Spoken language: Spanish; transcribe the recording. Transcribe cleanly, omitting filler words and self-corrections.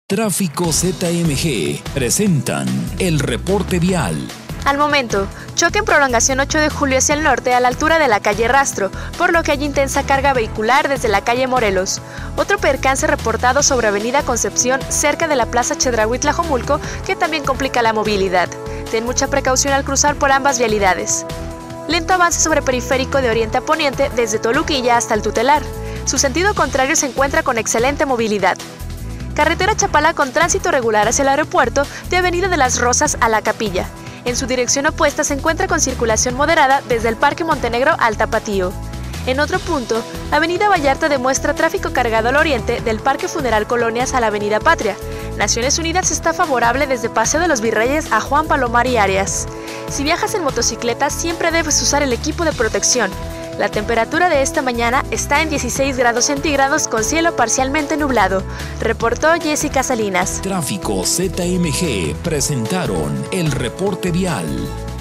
Tráfico ZMG presentan el reporte vial. Al momento, choque en prolongación 8 de julio hacia el norte a la altura de la calle Rastro, por lo que hay intensa carga vehicular desde la calle Morelos. Otro percance reportado sobre avenida Concepción cerca de la plaza Chedraui Tlajomulco, que también complica la movilidad. Ten mucha precaución al cruzar por ambas vialidades. Lento avance sobre periférico de oriente a poniente desde Toluquilla hasta el Tutelar. Su sentido contrario se encuentra con excelente movilidad. Carretera Chapala con tránsito regular hacia el aeropuerto de Avenida de las Rosas a La Capilla. En su dirección opuesta se encuentra con circulación moderada desde el Parque Montenegro al Tapatío. En otro punto, Avenida Vallarta demuestra tráfico cargado al oriente del Parque Funeral Colonias a la Avenida Patria. Naciones Unidas está favorable desde Paseo de los Virreyes a Juan Palomar y Arias. Si viajas en motocicleta, siempre debes usar el equipo de protección. La temperatura de esta mañana está en 16 grados centígrados con cielo parcialmente nublado, reportó Jessica Salinas. Tráfico ZMG presentaron el reporte vial.